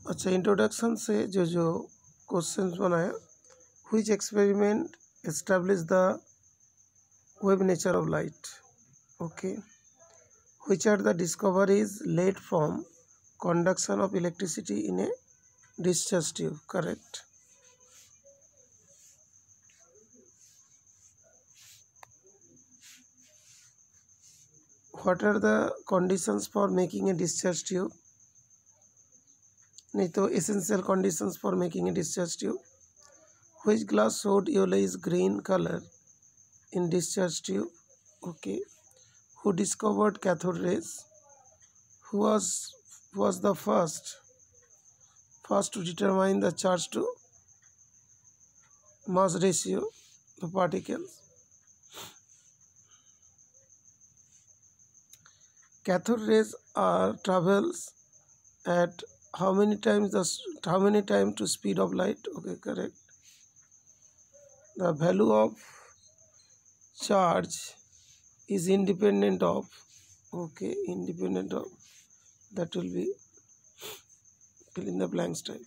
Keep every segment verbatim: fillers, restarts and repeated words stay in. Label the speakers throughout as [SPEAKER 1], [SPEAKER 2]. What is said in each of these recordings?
[SPEAKER 1] अच्छा, इंट्रोडक्शन से जो जो क्वेश्चंस बनाया, which experiment establish the wave nature of light, okay, which are the discoveries led from conduction of electricity in a discharge tube, correct. What are the conditions for making a discharge tube, नहीं तो essential conditions for making a discharge tube. Which glass showed yellowish green color in discharge tube, okay, who discovered cathode rays, who was was the first first to determine the charge to mass ratio of particles, cathode rays are travels at how many times the how many times to speed of light, okay, correct. The value of charge is independent of, okay, independent of, that will be fill in the blanks type.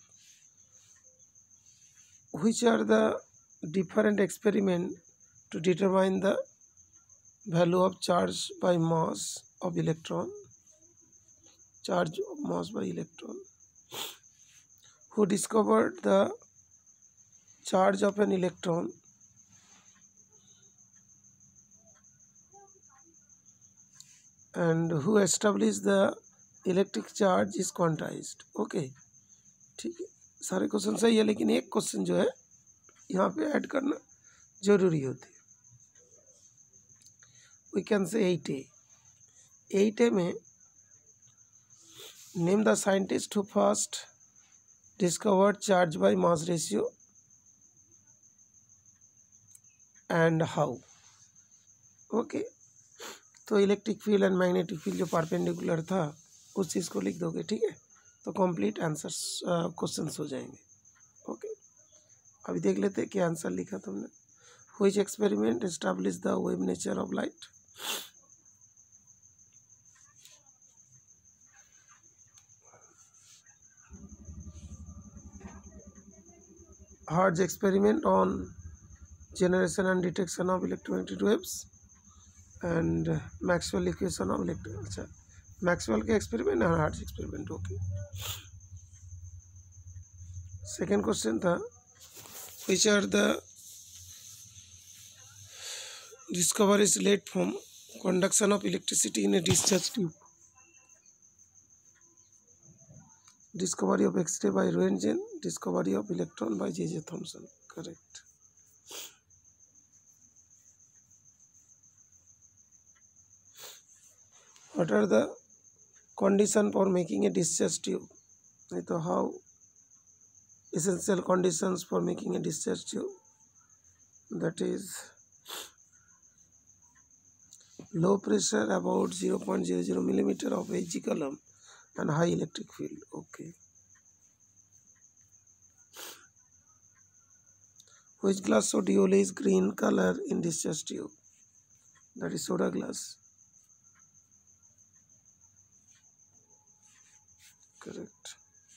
[SPEAKER 1] Which are the different experiment to determine the value of charge by mass of electron, charge of mass by electron. Who discovered the charge of an electron, and who established the electric charge is quantized, okay, ठीक है। सारे question सही है, लेकिन एक question जो है यहाँ पे ऐड करना जरूरी होती है। We can say at a at a में name the scientist who first discovered charge by mass ratio and how, okay. तो electric field and magnetic field जो परपेंडिकुलर था उस चीज़ को लिख दोगे, ठीक है, तो कंप्लीट आंसर्स क्वेश्चंस हो जाएंगे, ओके। अभी देख लेते हैं क्या आंसर लिखा तुमने। Which experiment establish the wave nature of light, Hart's experiment on generation and detection of electromagnetic waves, and Maxwell equation of electric, अच्छा मैक्सवेल के एक्सपेरिमेंट और Hertz experiment, okay. Second question था which are the discoveries led from conduction of electricity in a discharge tube, discovery of X-ray by Roentgen, discovery of electron by J J Thomson, correct. What are the condition for making a discharge tube, नहीं तो how essential conditions for making a discharge tube, that is low pressure about zero point zero zero millimeter of Hg column and high electric field, okay. Which glass showed yellowish green color in discharge tube, that is soda glass, correct.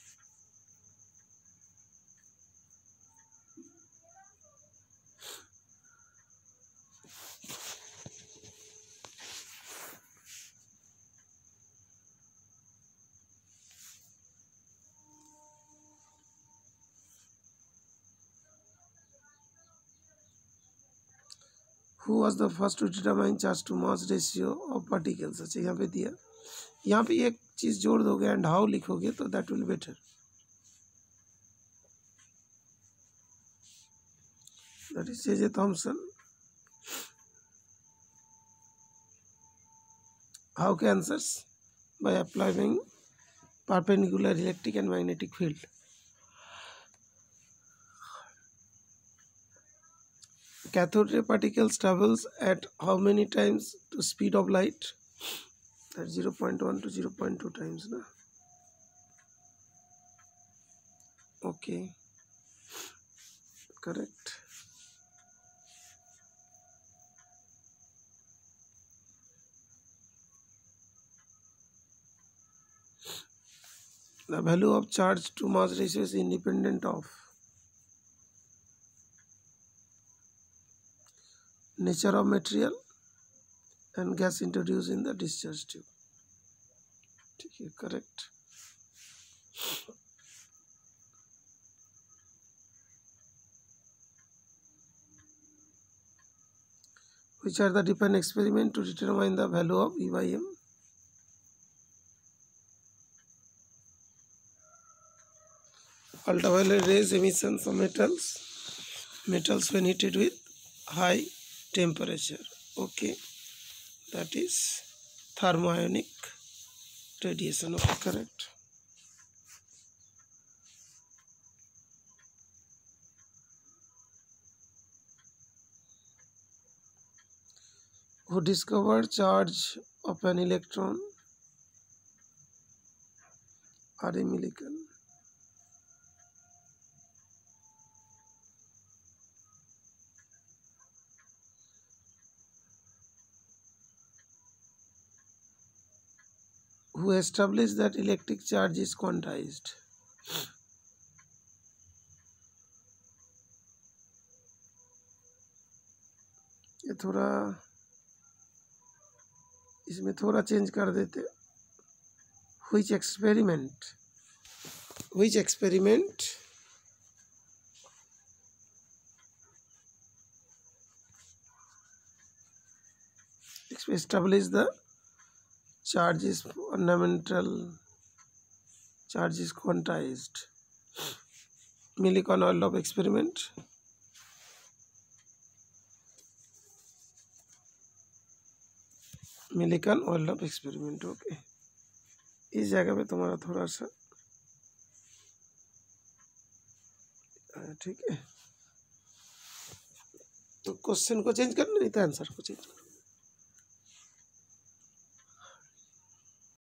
[SPEAKER 1] Who was the first to determine charge to mass ratio of particles, अच्छा यहाँ पे दिया, यहाँ पे एक चीज़ जोड़ दोगे and how लिखोगे तो that will better, that is J J Thomson. How के answers by applying perpendicular electric and magnetic field. Cathode ray particles travels at how many times to speed of light, at zero point one to zero point two times, na, okay, correct. The value of charge to mass ratio is independent of nature of material and gas introduced in the discharge tube. ठीक है, correct. Which are the different experiments to determine the value of E by M? Ultraviolet rays emissions of metals, metals when heated with high temperature. Okay, that is thermionic radiation. Okay, correct. Who discovered charge of an electron? R A Millikan. Who established that electric charge is quantized? ये थोड़ा इसमें थोड़ा change कर देते. Which experiment? Which experiment established the charge is fundamental, charge is quantized? Millikan-Oeldorff experiment. Millikan-Oeldorff experiment. Okay, इस जगह पे तुम्हारा थोड़ा सा ठीक है, तो क्वेश्चन को चेंज करना नहीं था, आंसर को चेंज करना.